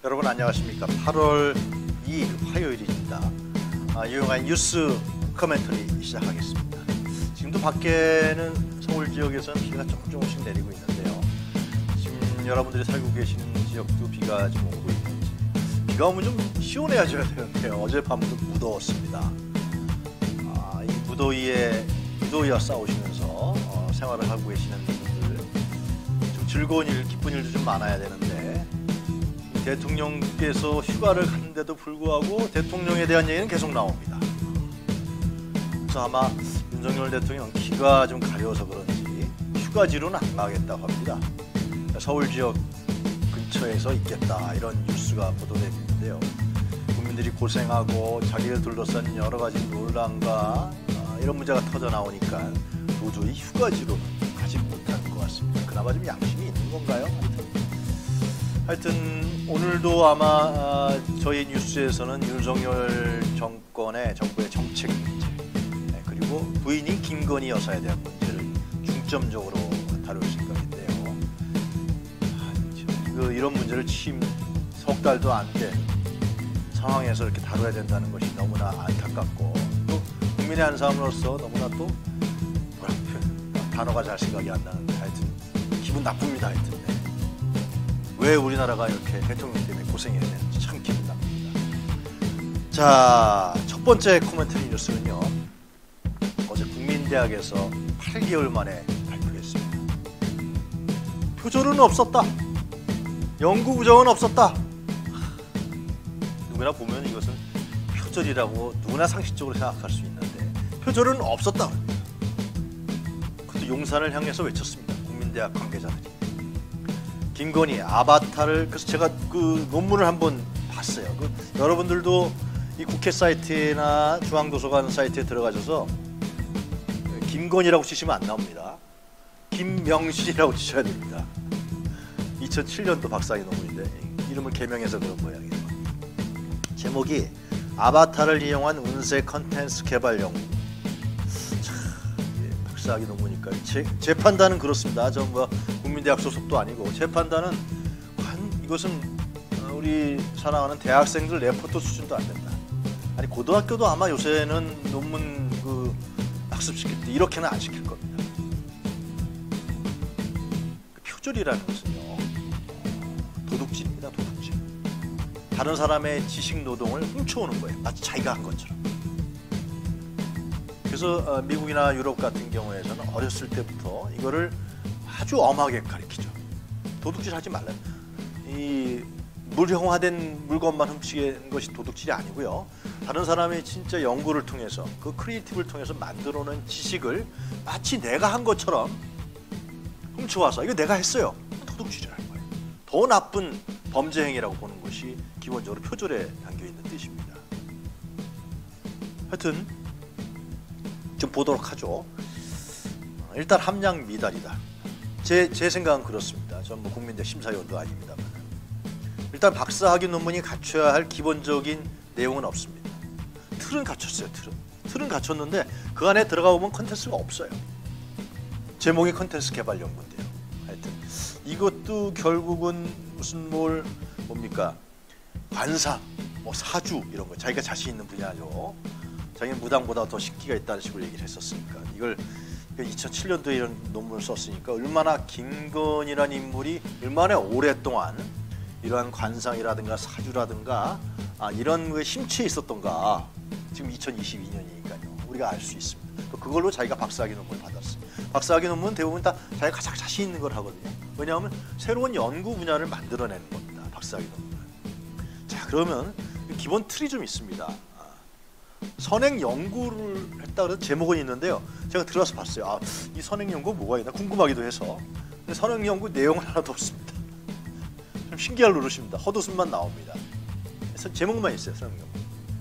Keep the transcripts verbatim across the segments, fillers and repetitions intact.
여러분 안녕하십니까? 팔월 이일 화요일입니다. 아, 유용한 뉴스 코멘터리 시작하겠습니다. 지금도 밖에는 서울 지역에서는 비가 조금 조금씩 내리고 있는데요. 지금 여러분들이 살고 계시는 지역도 비가 좀 오고 있는지, 비가 오면 좀 시원해져야 되는데요. 어젯밤도 무더웠습니다. 아, 이 무더위에 무더위와 싸우시면서 어, 생활을 하고 계시는 분들, 좀 즐거운 일, 기쁜 일도 좀 많아야 되는데, 대통령께서 휴가를 갔는데도 불구하고 대통령에 대한 얘기는 계속 나옵니다. 그래서 아마 윤석열 대통령 키가 좀 가려워서 그런지 휴가지로는 안 가겠다고 합니다. 서울 지역 근처에서 있겠다, 이런 뉴스가 보도되고 있는데요. 국민들이 고생하고 자기를 둘러싼 여러 가지 논란과 이런 문제가 터져 나오니까 도저히 휴가지로는 가지 못하는 것 같습니다. 그나마 좀 양심이 있는 건가요? 하여튼 오늘도 아마 아, 저희 뉴스에서는 윤석열 정권의 정부의 정책 문제, 네, 그리고 부인인 김건희 여사에 대한 문제를 중점적으로 다룰 생각인데요. 아, 그 이런 문제를 취임 석 달도 안 된 상황에서 이렇게 다뤄야 된다는 것이 너무나 안타깝고, 또 국민의 한 사람으로서 너무나 또 뭐라 단어가 잘 생각이 안 나는데, 하여튼 기분 나쁩니다. 하여튼. 네. 왜 우리나라가 이렇게 대통령 때문에 고생해야 되는지 참 기분 나쁩니다. 자, 첫 번째 코멘터리 뉴스는요. 어제 국민대학에서 팔 개월 만에 발표했습니다. 표절은 없었다. 연구 부정은 없었다. 누구나 보면 이것은 표절이라고 누구나 상식적으로 생각할 수 있는데, 표절은 없었다. 그것도 용산을 향해서 외쳤습니다. 국민대학 관계자들이. 김건희 아바타를, 그래서 제가 그 논문을 한번 봤어요. 그 여러분들도 이 국회 사이트나 중앙도서관 사이트에 들어가셔서 김건희라고 치시면 안 나옵니다. 김명신이라고 치셔야 됩니다. 이천칠 년도 박사학위 논문인데 이름을 개명해서 그런 모양이에요. 제목이 아바타를 이용한 운세 컨텐츠 개발 연구. 참, 박사학위 논문이니까 제, 제 판단은 그렇습니다. 저 뭐 국민대학 소속도 아니고, 제 판단은 한, 이것은 우리 사랑하는 대학생들 레포트 수준도 안 된다. 아니 고등학교도 아마 요새는 논문 그 학습시킬 때 이렇게는 안 시킬 겁니다. 표절이라는 것은요, 도둑질입니다. 도둑질. 다른 사람의 지식 노동을 훔쳐오는 거예요. 마치 자기가 한 것처럼. 그래서 미국이나 유럽 같은 경우에서는 어렸을 때부터 이거를 아주 엄하게 가르치죠. 도둑질하지 말라. 이 물형화된 물건만 훔치는 것이 도둑질이 아니고요. 다른 사람의 진짜 연구를 통해서, 그 크리에이티브를 통해서 만들어낸 지식을 마치 내가 한 것처럼 훔쳐와서 이거 내가 했어요. 도둑질이라는 거예요. 더 나쁜 범죄 행위라고 보는 것이 기본적으로 표절에 담겨 있는 뜻입니다. 하여튼 좀 보도록 하죠. 일단 함량 미달이다. 제, 제 생각은 그렇습니다. 전 뭐 국민대 심사위원도 아닙니다만. 일단 박사학위 논문이 갖춰야 할 기본적인 내용은 없습니다. 틀은 갖췄어요. 틀은. 틀은 갖췄는데 그 안에 들어가 보면 컨텐츠가 없어요. 제목이 컨텐츠 개발 연구인데요. 하여튼 이것도 결국은 무슨 뭘 뭡니까? 관상, 뭐 사주 이런 거, 자기가 자신 있는 분야죠. 자기는 무당보다 더 식기가 있다는 식으로 얘기를 했었으니까, 이걸 이천칠 년도에 이런 논문을 썼으니까 얼마나 김건희라는 인물이 얼마나 오랫동안 이러한 관상이라든가 사주라든가 아, 이런 거에 심취해 있었던가, 지금 이천이십이 년이니까요. 우리가 알 수 있습니다. 그걸로 자기가 박사학위 논문을 받았어요. 박사학위 논문은 대부분 다 자기가 가장 자신 있는 걸 하거든요. 왜냐하면 새로운 연구 분야를 만들어내는 겁니다. 박사학위 논문은. 자, 그러면 기본 틀이 좀 있습니다. 선행 연구를 했다 그래서 제목은 있는데요. 제가 들어와서 봤어요. 아, 이 선행 연구 뭐가 있나 궁금하기도 해서. 근데 선행 연구 내용은 하나도 없습니다. 좀 신기할 노릇입니다. 헛웃음만 나옵니다. 그래서 제목만 있어요. 선행 연구.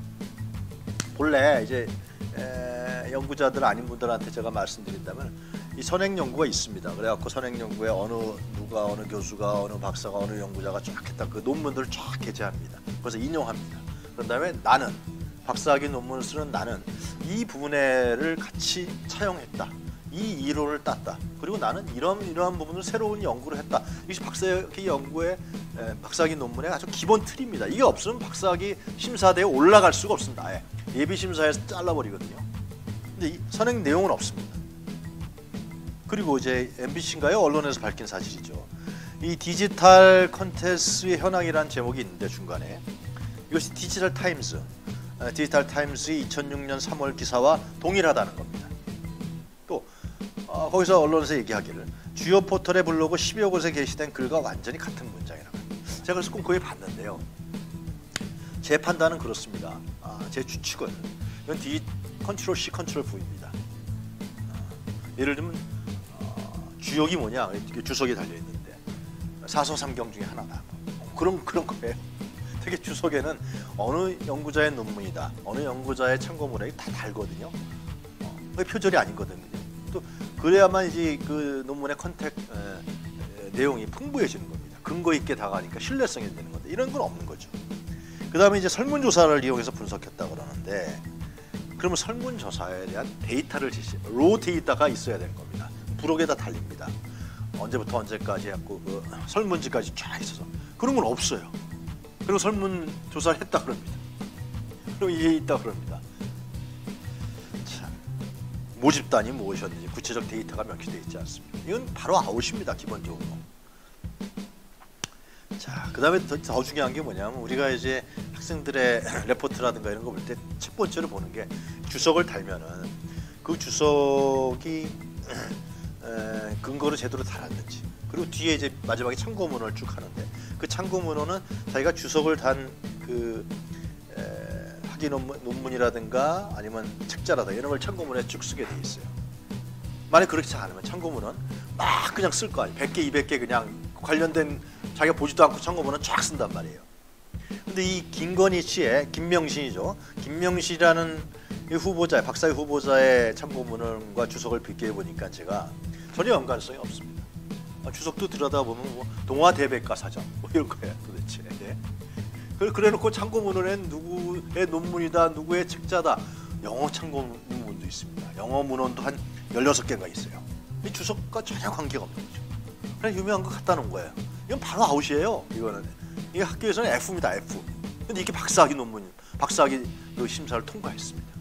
본래 이제 에, 연구자들 아닌 분들한테 제가 말씀드린다면 이 선행 연구가 있습니다. 그래갖고 선행 연구에 어느 누가 어느 교수가 어느 박사가 어느 연구자가 쫙 했다. 그 논문들을 쫙 게재합니다. 그래서 인용합니다. 그런 다음에 나는 박사학위 논문을 쓰는 나는 이 부분을 같이 차용했다. 이 이론을 땄다. 그리고 나는 이런 이러한 부분을 새로운 연구를 했다. 이것이 박사학위 연구의 에, 박사학위 논문의 아주 기본 틀입니다. 이게 없으면 박사학위 심사대에 올라갈 수가 없습니다. 아예. 예비 심사에서 잘라버리거든요. 근데 이 선행 내용은 없습니다. 그리고 이제 엠비씨인가요? 언론에서 밝힌 사실이죠. 이 디지털 콘테스트의 현황이라는 제목이 있는데 중간에 이것이 디지털 타임스, 디지털 타임스의 이천육 년 삼월 기사와 동일하다는 겁니다. 또 어, 거기서 언론에서 얘기하기를 주요 포털의 블로그 십여 곳에 게시된 글과 완전히 같은 문장이라고 합니다. 제가 그래서 꼼꼼히 봤는데요. 제 판단은 그렇습니다. 아, 제 추측은 이건 디 컨트롤 C 컨트롤 V입니다. 아, 예를 들면 어, 주역이 뭐냐 주석이 달려 있는데 사서삼경 중에 하나다. 그런 그런 거예요. 특히 주석에는 어느 연구자의 논문이다, 어느 연구자의 참고문에 다 달거든요. 어, 그게 표절이 아니거든요. 또 그래야만 이제 그 논문의 컨텍 에, 에, 내용이 풍부해지는 겁니다. 근거 있게 다가가니까 신뢰성이 되는 건데 이런 건 없는 거죠. 그 다음에 이제 설문조사를 이용해서 분석했다 그러는데 그러면 설문조사에 대한 데이터를 제시, 로 데이터가 있어야 되는 겁니다. 부록에다 달립니다. 언제부터 언제까지 했고 그 설문지까지 쫙 있어서 그런 건 없어요. 그리고 설문조사를 했다 그럽니다. 그리고 이게 있다 그럽니다. 참, 모집단이 무엇이었는지 구체적 데이터가 명시되어 있지 않습니다. 이건 바로 아웃입니다. 기본적으로. 자, 그 다음에 더, 더 중요한 게 뭐냐면 우리가 이제 학생들의 레포트라든가 이런 거 볼 때 첫 번째로 보는 게 주석을 달면은 그 주석이 에, 근거를 제대로 달았는지, 그리고 뒤에 이제 마지막에 참고문헌을 쭉 하는데 그 참고문헌은 자기가 주석을 단 그 학위 논문, 논문이라든가 아니면 책자라든가 이런 걸 참고문에 쭉 쓰게 돼 있어요. 만약 그렇지 않으면 참고문헌 막 그냥 쓸 거 아니에요. 백 개, 이백 개 그냥 관련된 자기가 보지도 않고 참고문헌 쫙 쓴단 말이에요. 근데 이 김건희 씨의 김명신이죠. 김명신이라는 이 후보자, 박사의 후보자의 참고문헌과 주석을 비교해 보니까 제가 전혀 연관성이 없습니다. 주석도 들여다보면 뭐 동화대백과 사전 뭐 이런 거예요 도대체. 네. 그래놓고 참고문헌엔 누구의 논문이다, 누구의 책자다. 영어 참고문헌도 있습니다. 영어 문헌도 한 열여섯 개가 있어요. 이 주석과 전혀 관계가 없는 거죠. 그냥 유명한 거 갖다 놓은 거예요. 이건 바로 아웃이에요. 이거는 이게 학교에서는 F입니다. F. 근데 이게 박사학위 논문, 박사학위 심사를 통과했습니다.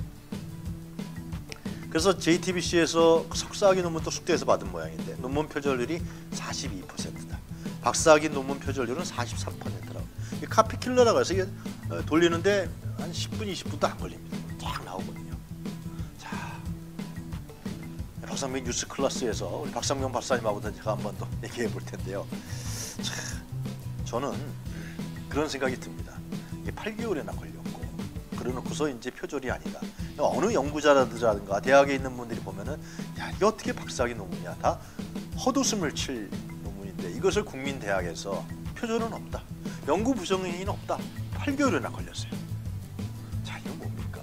그래서 제이티비씨에서 석사학위 논문도 숙대에서 받은 모양인데 논문 표절률이 사십이 퍼센트다. 박사학위 논문 표절률은 사십삼 퍼센트라고. 이 카피킬러라고 해서 이게 돌리는데 한 십 분, 이십 분도 안 걸립니다. 쫙 나오거든요. 자, 박상민 뉴스 클래스에서 우리 박상민 박사님하고도 제가 한번 더 얘기해 볼 텐데요. 자, 저는 그런 생각이 듭니다. 이게 팔 개월이나 걸렸고, 그래놓고서 이제 표절이 아니다. 어느 연구자라든가 대학에 있는 분들이 보면은 야, 이게 어떻게 박사학위 논문이야? 다 헛웃음을 칠 논문인데 이것을 국민대학에서 표절은 없다. 연구 부정행위는 없다. 팔 개월이나 걸렸어요. 자, 이건 뭡니까?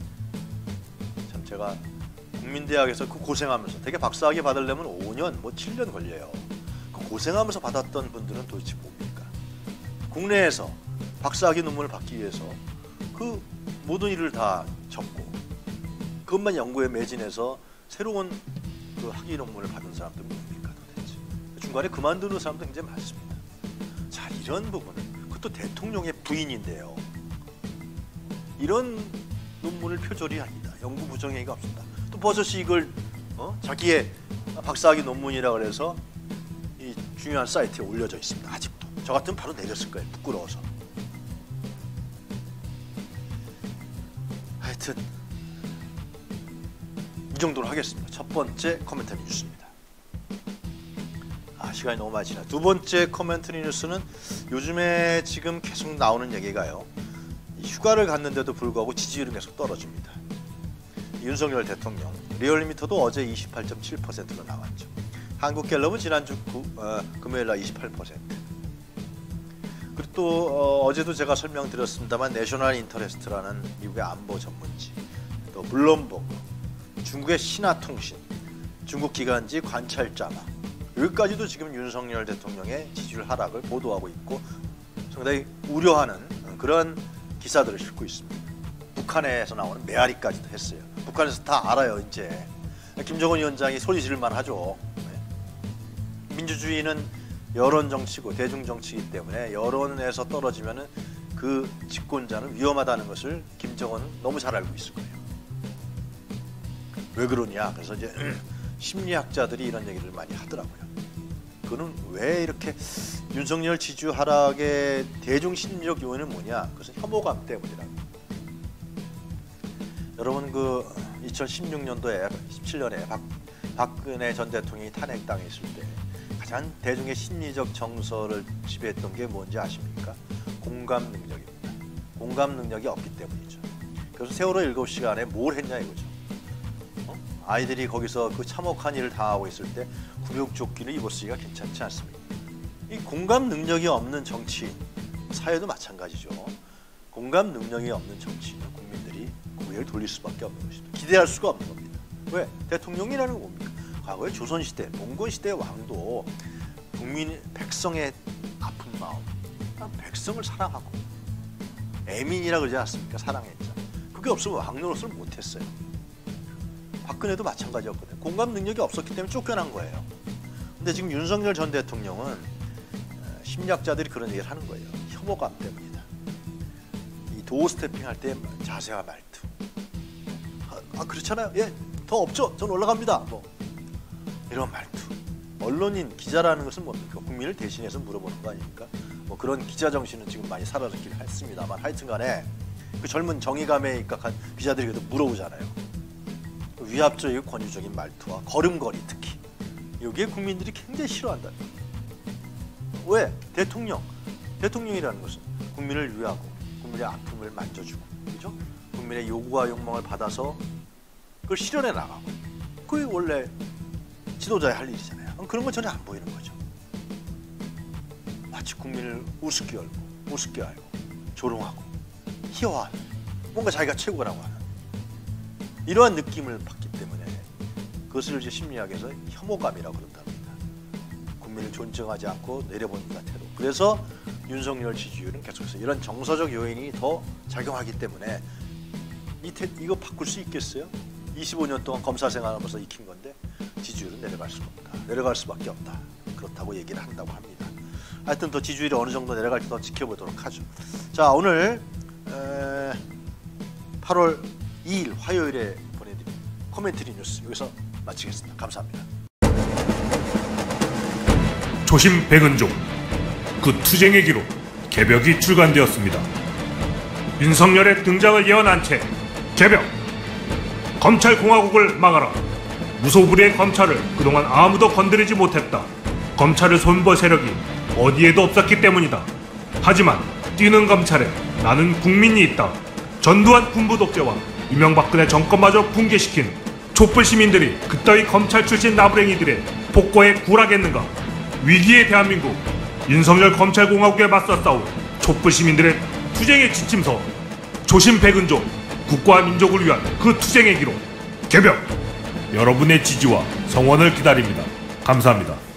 참 제가 국민대학에서 그 고생하면서 되게 박사학위 받으려면 오 년, 뭐 칠 년 걸려요. 그 고생하면서 받았던 분들은 도대체 뭡니까? 국내에서 박사학위 논문을 받기 위해서 그 모든 일을 다 접고 그것만 연구에 매진해서 새로운 그 학위 논문을 받은 사람들은 뭡니까 도대체? 중간에 그만두는 사람도 굉장히 많습니다. 자, 이런 부분은 그것도 대통령의 부인인데요. 이런 논문을 표절이 아니다. 연구 부정행위가 없습니다. 또 버젓이 이걸 어? 자기의 박사학위 논문이라고 해서 이 중요한 사이트에 올려져 있습니다. 아직도. 저 같으면 바로 내렸을 거예요. 부끄러워서. 하여튼 이 정도로 하겠습니다. 첫 번째 코멘터리 뉴스입니다. 아, 시간이 너무 많이 지나. 두 번째 코멘터리 뉴스는 요즘에 지금 계속 나오는 얘기가요. 휴가를 갔는데도 불구하고 지지율이 계속 떨어집니다. 윤석열 대통령 리얼미터도 어제 이십팔 점 칠 퍼센트로 나왔죠. 한국갤럽은 지난주 구, 어, 금요일날 이십팔 퍼센트. 그리고 또 어, 어제도 제가 설명드렸습니다만 내셔널 인터레스트라는 미국의 안보 전문지, 또 블룸버그, 중국의 신화통신, 중국 기관지 관찰자마, 여기까지도 지금 윤석열 대통령의 지지율 하락을 보도하고 있고 상당히 우려하는 그런 기사들을 싣고 있습니다. 북한에서 나오는 메아리까지도 했어요. 북한에서 다 알아요. 이제 김정은 위원장이 소리 지를만 하죠. 민주주의는 여론 정치고 대중 정치이기 때문에 여론에서 떨어지면은 그 집권자는 위험하다는 것을 김정은은 너무 잘 알고 있을 거예요. 왜 그러냐? 그래서 이제 심리학자들이 이런 얘기를 많이 하더라고요. 그는 왜 이렇게 윤석열 지지율 하락의 대중 심리적 요인은 뭐냐? 그것은 혐오감 때문이라고. 여러분 그 이천십육 년도에 십칠 년에 박, 박근혜 전 대통령이 탄핵당해 있을 때 가장 대중의 심리적 정서를 지배했던 게 뭔지 아십니까? 공감 능력입니다. 공감 능력이 없기 때문이죠. 그래서 세월호 일곱 시간에 뭘 했냐 이거죠. 어? 아이들이 거기서 그 참혹한 일을 당하고 있을 때 구명조끼를 입었으니까 괜찮지 않습니까? 이 공감 능력이 없는 정치인, 사회도 마찬가지죠. 공감 능력이 없는 정치인은 국민들이 고개를 돌릴 수밖에 없는 것입니다. 기대할 수가 없는 겁니다. 왜? 대통령이라는 뭡니까? 과거에 조선시대, 몽골시대의 왕도 국민, 백성의 아픈 마음, 백성을 사랑하고 애민이라 그러지 않습니까? 사랑했죠. 그게 없으면 왕 노릇을 못했어요. 박근혜도 마찬가지였거든요. 공감 능력이 없었기 때문에 쫓겨난 거예요. 근데 지금 윤석열 전 대통령은 심리학자들이 그런 얘기를 하는 거예요. 혐오감 때문이다. 이 도어 스태핑 할 때 자세와 말투. 아, 아 그렇잖아요. 예, 더 없죠. 전 올라갑니다. 뭐 이런 말투. 언론인, 기자라는 것은 뭡니까? 국민을 대신해서 물어보는 거 아닙니까? 뭐 그런 기자 정신은 지금 많이 사라졌긴 했습니다만 하여튼간에 그 젊은 정의감에 입각한 기자들이 그래도 물어보잖아요. 위압적이고 권위적인 말투와 걸음걸이 특히 여기에 국민들이 굉장히 싫어한다. 왜? 대통령. 대통령이라는 것은 국민을 위하고 국민의 아픔을 만져주고, 그죠? 국민의 요구와 욕망을 받아서 그걸 실현해 나가고, 그게 원래 지도자의 할 일이잖아요. 그런 건 전혀 안 보이는 거죠. 마치 국민을 우습게 열고, 우습게 알고, 조롱하고, 희화하는, 뭔가 자기가 최고라고 하는 이러한 느낌을 받기 때문에 그것을 이제 심리학에서 혐오감이라고 그런답니다. 국민을 존중하지 않고 내려보는 태도. 그래서 윤석열 지지율은 계속해서 이런 정서적 요인이 더 작용하기 때문에 이 태, 이거 바꿀 수 있겠어요? 이십오 년 동안 검사 생활하면서 익힌 건데 지지율은 내려갈 수가 없다. 내려갈 수밖에 없다. 그렇다고 얘기를 한다고 합니다. 하여튼 더 지지율이 어느 정도 내려갈지 더 지켜보도록 하죠. 자, 오늘 에, 팔월 이일 화요일에 보내드린 코멘터리 뉴스 여기서 마치겠습니다. 감사합니다. 조심 백은종, 그 투쟁의 기록 개벽이 출간되었습니다. 윤석열의 등장을 예언한 채 개벽! 검찰공화국을 막아라! 무소불위의 검찰을 그동안 아무도 건드리지 못했다. 검찰을 손볼 세력이 어디에도 없었기 때문이다. 하지만 뛰는 검찰에 나는 국민이 있다. 전두환 군부 독재와 이명박근혜 정권마저 붕괴시킨 촛불 시민들이 그따위 검찰 출신 나부랭이들의 폭거에 굴하겠는가? 위기의 대한민국, 윤석열 검찰공화국에 맞서 싸울 촛불 시민들의 투쟁의 지침서, 조심 백은종, 국가와 민족을 위한 그 투쟁의 기록 개벽! 여러분의 지지와 성원을 기다립니다. 감사합니다.